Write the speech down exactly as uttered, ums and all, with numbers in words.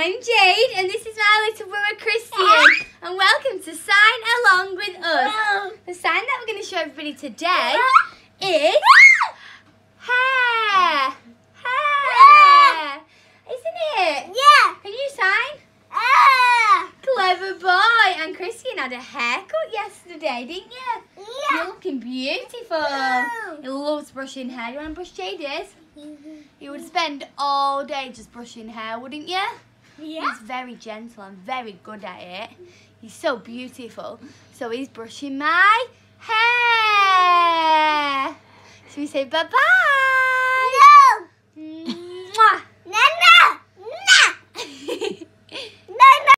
I'm Jade and this is my little brother Christian and welcome to Sign Along With Us. The sign that we're going to show everybody today is hair. Hair. Isn't it? Yeah. Can you sign? Ah. Clever boy. And Christian had a haircut yesterday, didn't you? Yeah. You're looking beautiful. Wow. He loves brushing hair. You want to brush Jade's? You would spend all day just brushing hair, wouldn't you? Yeah. He's very gentle and very good at it. He's so beautiful. So he's brushing my hair. So we say bye-bye.